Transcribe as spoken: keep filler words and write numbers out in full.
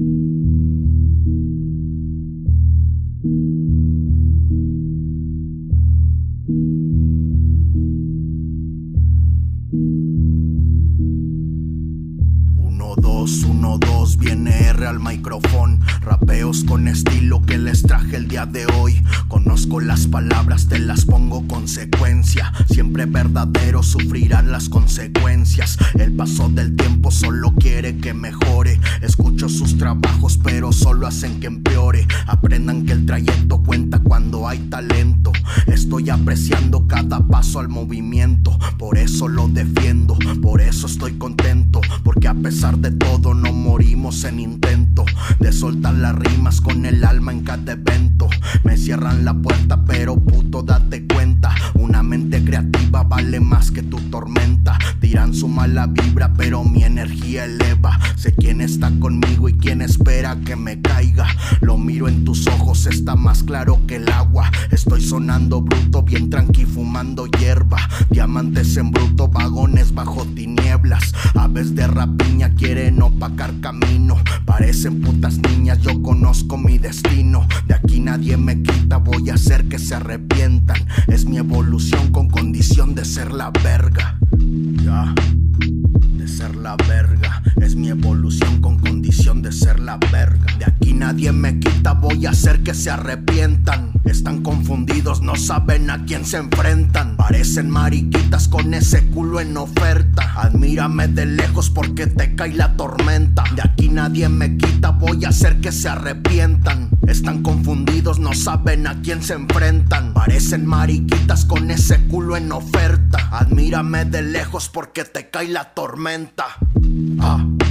Uno, dos, uno, dos, viene R al micrófono. Rapeos con estilo que les traje el día de hoy. Conozco las palabras, te las pongo consecuencia. Siempre verdadero, sufrirán las consecuencias. El paso del tiempo solo quiere que mejore. Escucho sus trabajos pero solo hacen que empeore. Aprendan que el trayecto cuenta cuando hay talento. Estoy apreciando cada paso al movimiento. Por eso lo defiendo, por eso estoy contento. Porque a pesar de todo no morimos en intento de soltar las rimas con el alma en cada evento. Me cierran la puerta pero puto date cuenta. Una mente creativa vale más que tu tormenta. Tiran su mala vibra pero mi energía eleva. Sé quién está conmigo y quién espera que me caiga. Lo miro en tus ojos, está más claro que el agua. Estoy sonando bruto, bien tranqui fumando hierba. Diamantes en bruto, vagones bajo tinieblas. Aves de rapiña quieren opacar camino. Parecen putas niñas, yo conozco mi destino. De aquí nadie me quita, voy a hacer que se arrepientan. Es mi evolución con condición de ser la verga. Ya, de ser la verga. Es mi evolución con condición de ser la verga. De aquí nadie me quita, voy a hacer que se arrepientan. Están confundidos, no saben a quién se enfrentan. Parecen mariquitas con ese culo en oferta. Admírame de lejos porque te cae la tormenta. De aquí nadie me quita, voy a hacer que se arrepientan. Están confundidos, no saben a quién se enfrentan. Parecen mariquitas con ese culo en oferta. Admírame de lejos porque te cae la tormenta. Ah.